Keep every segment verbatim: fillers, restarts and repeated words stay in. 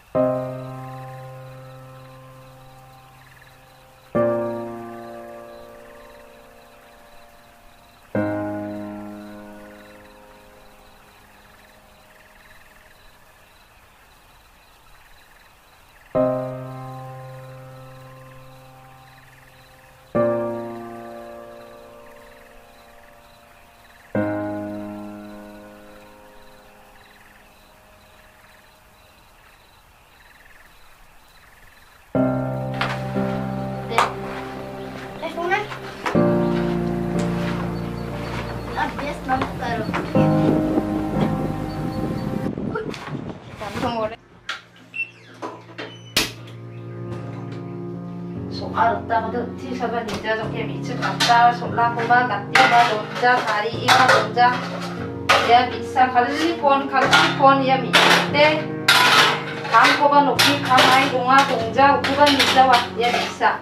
알았다고도 티셔츠 ninja 저게 미칠 갔다 솔라고마 갓띠가 논자 다리 이가 논자 야 미사 갈리폰 갈리폰 야 미때 강코가 높이 강아이 공아 동자 우가 미자와 야 미사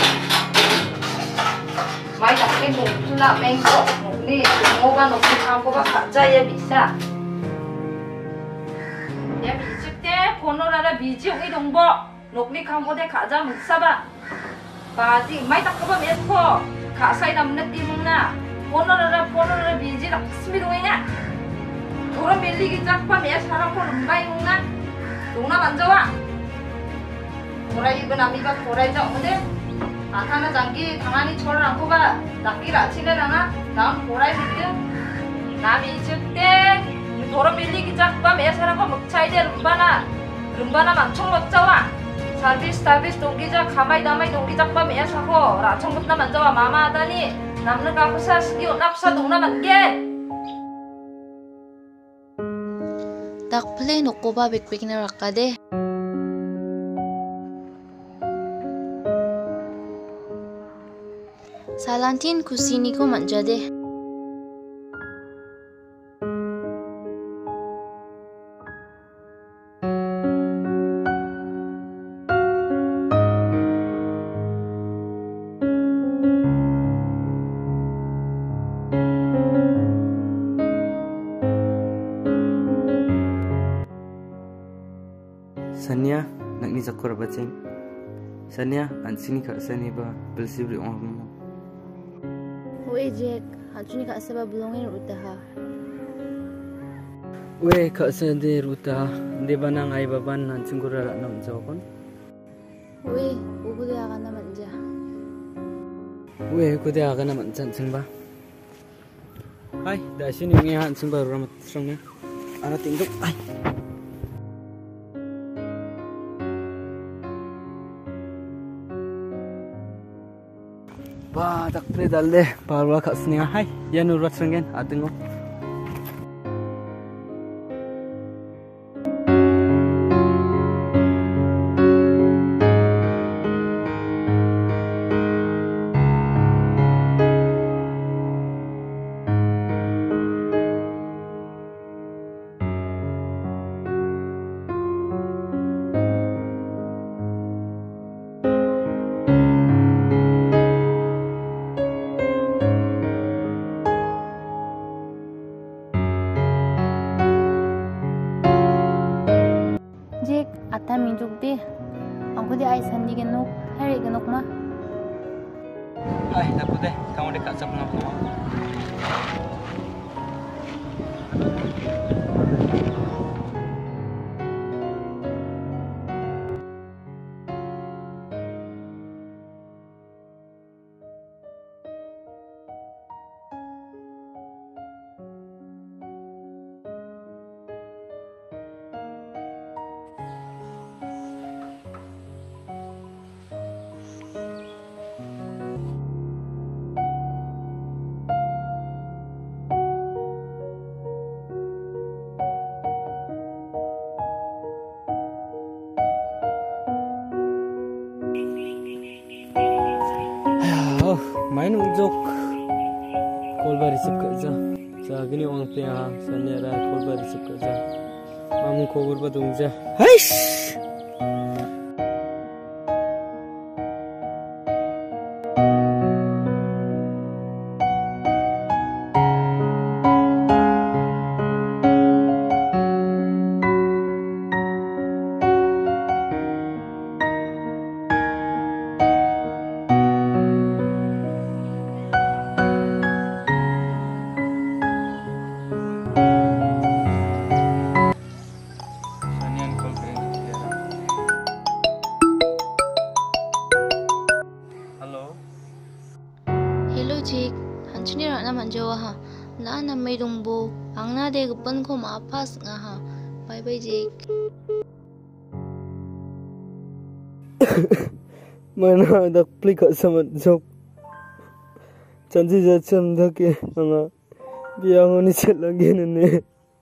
마이 닭게 높을라 맹고 높니 동호가 높이 강코가 가짜 야 미사 야 미칠 때 번호라라 미지 우이 동보 녹리 강코대 가자 묵사바 바지 마이 닦아봐 메스코 가사이 남는 띠먹나 포너르라 포너르라 비지 락스미 동이냐 도로 밀리기 짝봐 메 사람코 룸바이 먹나 동나 만져와 도라 입은 아미가 도라이 정은데 아타나 장기 당한이 철을 안고 가 낚기를 아치래라나 다음 도라이 밑등 남이 즉대 도로 밀리기 짝봐 메 사람코 먹차이제 룸바나 룸바나 망청 먹자와 서비스 서비스 동기자 가마이 다마이 동기작과 매사고 라청부터 만져와 마마하다니 남는 가구사 스기오 납사 동나 만게 딱 플레이 놓고 봐 백백이나 락가데 Salantin kusini ko manjade Sania nak ni zakor bacing. Sania ansini kak sani ba bersibri orang. Wei Jack, hajuni kak seba belongin utaha. Wei kak sani ruta de banang ai baban nan cingura rak nam jawon. Wei, ugude agana manja. Wei kude agana manjan cingba. Hai, dah sini ni han cingba ramat serangnya. Anak tinggal. Ai. Wah, tak pre dalle parwa khasnia hai ya nurwat sengen adengo Ata minjuk deh, aku di ais handi genuk, hari genuk mah. Hai, aku deh, kamu dekat siapa ngapa? Main unjuk kolbar receive kerja. Sagini orang pia sanya ada kolbar receive kerja. Mamu kolbar badung je. Haish. de gapan ko ma pas nga ha. Bye bye Jake. Mana dak plika sama jok. Chanji jacham dake anga biang oni lagi nene.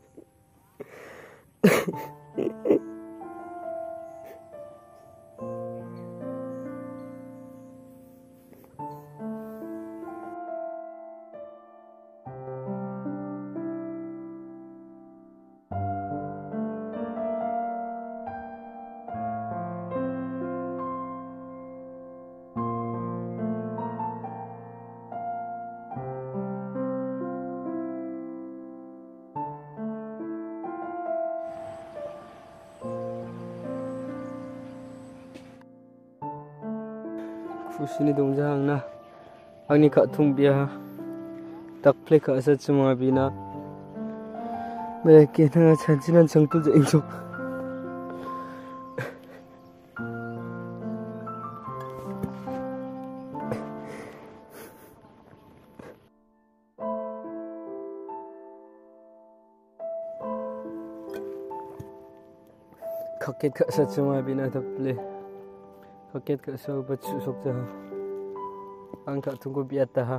Fusini dong jang na angni kha thung bia tak plek kha sa chuma bina me ke na chanchinan changtu je injok khaket kha sa chuma bina tak plek Paket kat so bacu sok dah. Angkat tunggu biar dah.